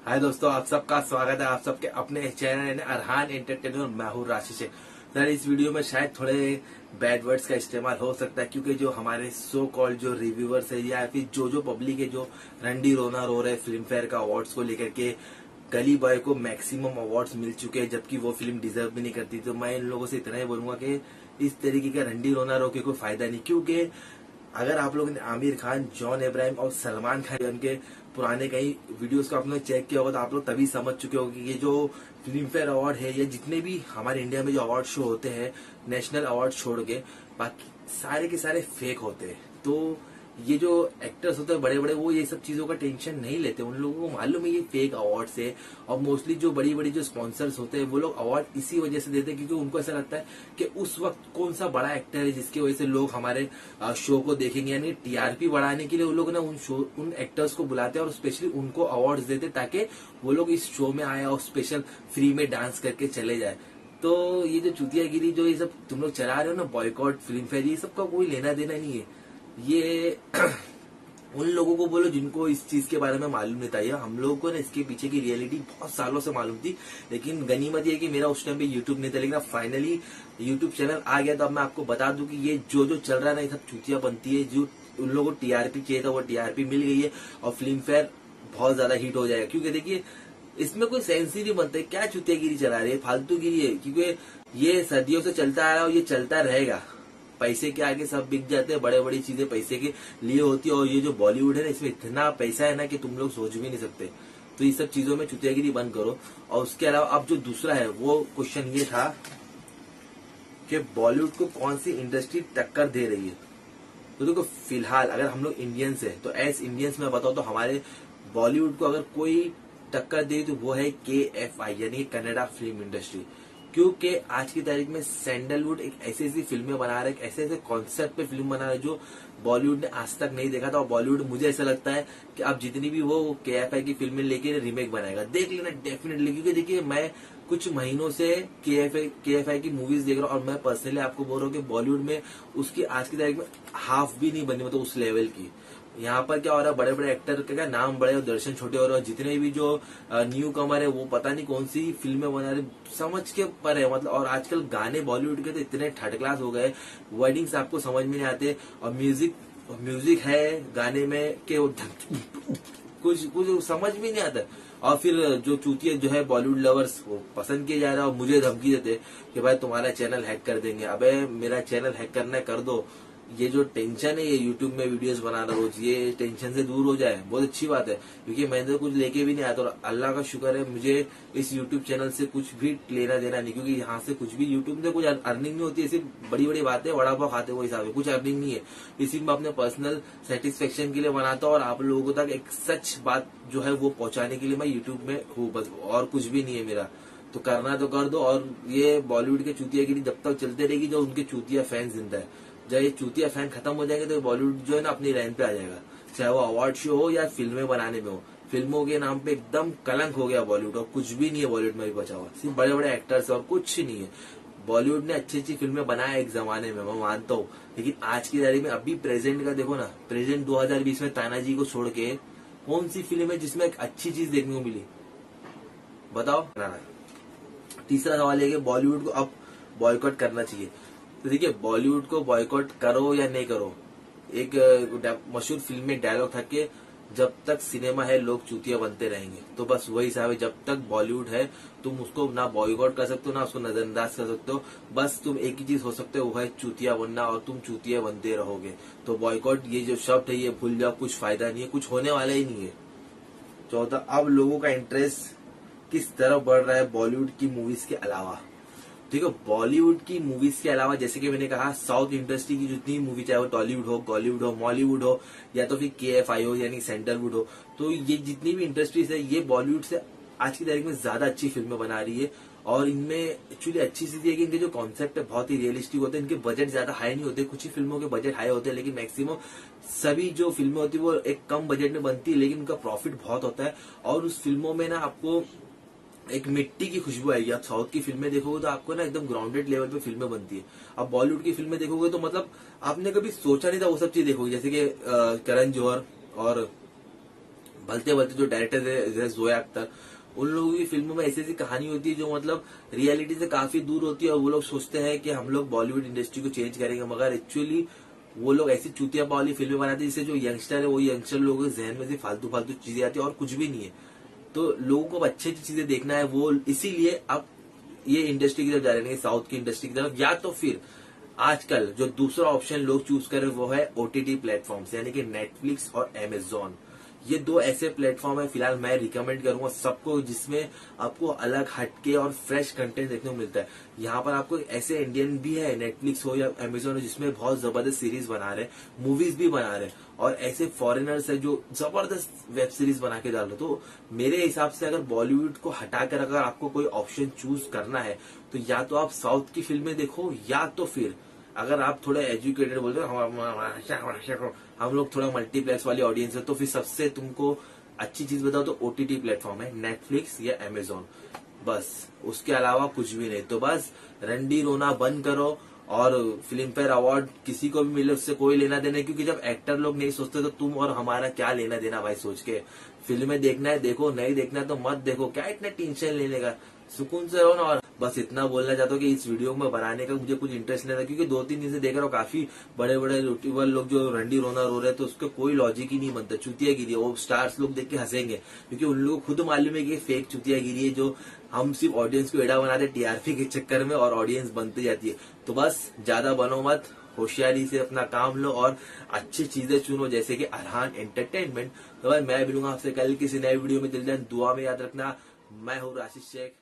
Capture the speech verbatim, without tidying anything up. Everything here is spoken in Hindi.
हाय दोस्तों, आप सबका स्वागत है आप सबके अपने चैनल अरहान एंटरटेनमेंट। मैं हूँ राशि से। सर, इस वीडियो में शायद थोड़े बैड वर्ड्स का इस्तेमाल हो सकता है, क्योंकि जो हमारे सो कॉल्ड जो रिव्यूअर्स है या फिर जो जो पब्लिक है जो रंडी रोना रो रहे फिल्म फेयर का अवार्ड्स को लेकर के, गली बॉय को मैक्सिमम अवार्ड्स मिल चुके हैं जबकि वो फिल्म डिजर्व भी नहीं करती। तो मैं इन लोगों से इतना ही बोलूंगा कि इस तरीके का रंडी रोना रो के कोई फायदा नहीं, क्योंकि अगर आप लोगों ने आमिर खान, जॉन अब्राहम और सलमान खान उनके पुराने कई वीडियोस को आपने चेक किया होगा तो आप लोग तभी समझ चुके होंगे कि ये जो फिल्म फेयर अवार्ड है या जितने भी हमारे इंडिया में जो अवार्ड शो होते हैं नेशनल अवार्ड छोड़ के, बाकी सारे के सारे फेक होते हैं। तो ये जो एक्टर्स होते हैं बड़े बड़े, वो ये सब चीजों का टेंशन नहीं लेते। उन लोगों को मालूम है ये फेक अवार्ड है। और मोस्टली जो बड़ी बड़ी जो स्पॉन्सर्स होते हैं वो लोग अवार्ड इसी वजह से देते हैं क्योंकि उनको ऐसा लगता है कि उस वक्त कौन सा बड़ा एक्टर है जिसकी वजह से लोग हमारे शो को देखेंगे। यानी टीआरपी बढ़ाने के लिए वो लोग ना उन शो उन एक्टर्स को बुलाते हैं और स्पेशली उनको अवार्ड देते ताकि वो लोग इस शो में आए और स्पेशल फ्री में डांस करके चले जाए। तो ये जो चुतियागिरी जो ये सब तुम लोग चला रहे हो ना, बॉयकॉट फिल्म फेयर, ये सब का कोई लेना देना नहीं है। ये उन लोगों को बोलो जिनको इस चीज के बारे में मालूम नहीं था। या हम लोगों को ना इसके पीछे की रियलिटी बहुत सालों से मालूम थी, लेकिन गनीमत ये कि मेरा उस टाइम पे यूट्यूब नहीं था, लेकिन अब फाइनली यूट्यूब चैनल आ गया। तो अब मैं आपको बता दूं कि ये जो जो चल रहा है ना, ये सब चूतिया बनती है। जो उन लोगों को टीआरपी चाहिए था वो टीआरपी मिल गई है और फिल्म फेयर बहुत ज्यादा हिट हो जाएगा। क्योंकि देखिए इसमें कोई सेंस ही नहीं बनता है। क्या चुतियागिरी चला रही है, फालतू गिरी है, क्योंकि ये सदियों से चलता आ रहा है और ये चलता रहेगा। पैसे के आगे सब बिक जाते हैं, बड़े बड़ी चीजें पैसे के लिए होती है। और ये जो बॉलीवुड है ना, इसमें इतना पैसा है ना कि तुम लोग सोच भी नहीं सकते। तो ये सब चीजों में चुतियागिरी बंद करो। और उसके अलावा अब जो दूसरा है वो क्वेश्चन ये था कि बॉलीवुड को कौन सी इंडस्ट्री टक्कर दे रही है। तो देखो, फिलहाल अगर हम लोग इंडियंस है तो एज इंडियंस में बताओ तो हमारे बॉलीवुड को अगर कोई टक्कर दे तो वो है के एफ आई यानी कनाडा फिल्म इंडस्ट्री। क्योंकि आज की तारीख में सैंडलवुड एक ऐसी ऐसी फिल्में बना रहा है, एक ऐसे ऐसे कॉन्सेप्ट पे फिल्म बना रहा है जो बॉलीवुड ने आज तक नहीं देखा था। और बॉलीवुड मुझे ऐसा लगता है कि अब जितनी भी वो के एफ आई की फिल्में लेके रिमेक बनाएगा, देख लेना डेफिनेटली। क्योंकि देखिए मैं कुछ महीनों से के एफ आई के एफ आई की मूवीज देख रहा हूँ और मैं पर्सनली आपको बोल रहा हूँ कि बॉलीवुड में उसकी आज की तारीख में हाफ भी नहीं बनी, मतलब उस लेवल की। यहाँ पर क्या हो रहा है, बड़े बड़े एक्टर का नाम बड़े और दर्शन छोटे हो रहे हैं। जितने भी जो न्यू कमर है वो पता नहीं कौन सी फिल्में बना रहे, समझ के पर है मतलब। और आजकल गाने बॉलीवुड के तो इतने थर्ड क्लास हो गए, वर्डिंग्स आपको समझ में नहीं आते। और म्यूजिक म्यूजिक है गाने में के कुछ कुछ समझ में नहीं आता। और फिर जो चूतिया जो है बॉलीवुड लवर्स वो पसंद किए जा रहा है और मुझे धमकी देते कि भाई तुम्हारा चैनल हैक कर देंगे। अबे मेरा चैनल हैक करना है कर दो, ये जो टेंशन है ये यूट्यूब में वीडियोस बनाना रोज, ये टेंशन से दूर हो जाए बहुत अच्छी बात है। क्योंकि मैंने तो कुछ लेके भी नहीं आया। तो अल्लाह का शुक्र है मुझे इस यूट्यूब चैनल से कुछ भी लेना देना नहीं, क्योंकि यहाँ से कुछ भी यूट्यूब से कुछ अर्निंग नहीं होती है। सिर्फ बड़ी बड़ी बातें वड़ा पाव खाते वो हिसाब है, कुछ अर्निंग नहीं है। इसी में अपने पर्सनल सेटिस्फेक्शन के लिए बनाता हूँ और आप लोगों तक एक सच बात जो है वो पहुंचाने के लिए मैं यूट्यूब में हूँ, बस और कुछ भी नहीं है मेरा। तो करना तो कर दो। और ये बॉलीवुड के चूतियागिरी जब तक चलते रहेगी जो उनके चूतिया फैन जिंदा है। जब ये चूतिया फैन खत्म हो जाएंगे तो बॉलीवुड जो है ना अपनी लाइन पे आ जाएगा, चाहे वो अवार्ड शो हो या फिल्में बनाने में हो। फिल्मों के नाम पे एकदम कलंक हो गया बॉलीवुड, और कुछ भी नहीं है बॉलीवुड में भी बचा हुआ, सिर्फ बड़े बड़े एक्टर्स और कुछ नहीं है। बॉलीवुड ने अच्छी अच्छी फिल्में बनाया एक जमाने में, मैं मानता हूँ, लेकिन आज की तारीख में अभी प्रेजेंट का देखो ना, प्रेजेंट दो हजार बीस में तानाजी को छोड़ के कौन सी फिल्म है जिसमें एक अच्छी चीज देखने को मिली, बताओ ना। तीसरा सवाल है कि बॉलीवुड को अब बॉयकॉट करना चाहिए। तो देखिए, बॉलीवुड को बॉयकॉट करो या नहीं करो, एक मशहूर फिल्म में डायलॉग था कि जब तक सिनेमा है लोग चूतिया बनते रहेंगे। तो बस वही हिसाब है, जब तक बॉलीवुड है तुम उसको ना बॉयकॉट कर सकते हो ना उसको नजरअंदाज कर सकते हो। बस तुम एक ही चीज हो सकते हो, वो है चूतिया बनना, और तुम चूतिया बनते रहोगे। तो बॉयकॉट ये जो शब्द है ये भूल जाओ, कुछ फायदा नहीं है, कुछ होने वाला ही नहीं है। चौथा, अब लोगों का इंटरेस्ट किस तरफ बढ़ रहा है बॉलीवुड की मूवीज के अलावा। ठीक है, बॉलीवुड की मूवीज के अलावा जैसे कि मैंने कहा साउथ इंडस्ट्री की जितनी मूवी, चाहे वो टॉलीवुड हो, बॉलीवुड हो, मॉलीवुड हो या तो फिर के एफ आई हो यानी सैंडलवुड हो, तो ये जितनी भी इंडस्ट्रीज है ये बॉलीवुड से आज की तारीख में ज्यादा अच्छी फिल्में बना रही है। और इनमें एक्चुअली अच्छी चीज है कि इनके जो कॉन्सेप्ट है बहुत ही रियलिस्टिक होते हैं। इनके बजट ज्यादा हाई नहीं होते, कुछ ही फिल्मों के बजट हाई होते हैं, लेकिन मैक्सिमम सभी जो फिल्में होती है वो एक कम बजट में बनती है, लेकिन उनका प्रॉफिट बहुत होता है। और उस फिल्मों में ना आपको एक मिट्टी की खुशबू आएगी। आप साउथ की फिल्में देखोगे तो आपको ना एकदम ग्राउंडेड लेवल पे फिल्में बनती है। अब बॉलीवुड की फिल्में देखोगे तो मतलब आपने कभी सोचा नहीं था वो सब चीज देखोगे, जैसे कि करण जौहर और भलते भलते जो डायरेक्टर है जोया अख्तर, उन लोगों की फिल्मों में ऐसी ऐसी कहानी होती है जो मतलब रियलिटी से काफी दूर होती है, और वो लोग सोचते हैं कि हम लोग बॉलीवुड इंडस्ट्री को चेंज करेंगे, मगर एक्चुअली वो लोग ऐसी चूतिया वाली फिल्में बनाते हैं जिससे जो यंगस्टर है वो यंगस्टर लोगों के जहन में से फालतू फालतू चीजें आती है और कुछ भी नहीं है। तो लोगों को अच्छी अच्छी चीजें देखना है, वो इसीलिए अब ये इंडस्ट्री की तरफ जा रहे हैं, साउथ की इंडस्ट्री की तरफ, या तो फिर आजकल जो दूसरा ऑप्शन लोग चूज कर रहे हैं वो है ओटीटी प्लेटफॉर्म्स, यानी कि नेटफ्लिक्स और अमेजोन। ये दो ऐसे प्लेटफॉर्म है फिलहाल मैं रिकमेंड करूंगा सबको, जिसमें आपको अलग हटके और फ्रेश कंटेंट देखने को मिलता है। यहाँ पर आपको ऐसे इंडियन भी है, नेटफ्लिक्स हो या अमेजोन हो, जिसमें बहुत जबरदस्त सीरीज बना रहे, मूवीज भी बना रहे, और ऐसे फॉरेनर्स है जो जबरदस्त वेब सीरीज बना के डाल रहे। तो मेरे हिसाब से अगर बॉलीवुड को हटाकर अगर आपको कोई ऑप्शन चूज करना है तो या तो आप साउथ की फिल्में देखो, या तो फिर अगर आप थोड़े एजुकेटेड बोलते हो, हम लोग थोड़ा मल्टीप्लेक्स वाली ऑडियंस है, तो फिर सबसे तुमको अच्छी चीज बताओ तो ओटीटी प्लेटफॉर्म है नेटफ्लिक्स या अमेजोन, बस उसके अलावा कुछ भी नहीं। तो बस रंडी रोना बंद करो, और फिल्म फेयर अवार्ड किसी को भी मिले उससे कोई लेना देना, क्योंकि जब एक्टर लोग नहीं सोचते तो तुम और हमारा क्या लेना देना भाई। सोच के फिल्में देखना है देखो, नहीं देखना है तो मत देखो, क्या इतना टेंशन लेने का, सुकून से रहो ना। और बस इतना बोलना चाहता हूँ कि इस वीडियो में बनाने का मुझे कुछ इंटरेस्ट नहीं था, क्योंकि दो तीन दिन से देख रहा हूँ काफी बड़े बड़े यूट्यूबर लोग जो रंडी रोना रो रहे हैं, तो उसका कोई लॉजिक ही नहीं बनता, चुतियागिरी। वो स्टार्स लोग देख के हंसेंगे, क्योंकि उन लोगों को खुद मालूम है कि फेक चुतियागिरी है, जो हम सिर्फ ऑडियंस को एड़ा बनाते टीआरपी के चक्कर में, और ऑडियंस बनती जाती है। तो बस ज्यादा बनो मत, होशियारी से अपना काम लो और अच्छी चीजें चुनो, जैसे कि अरहान एंटरटेनमेंट। तो भाई मैं मिलूंगा आपसे कल किसी नए वीडियो में, दिल दुआ में याद रखना। मैं हूँ राशिद शेख।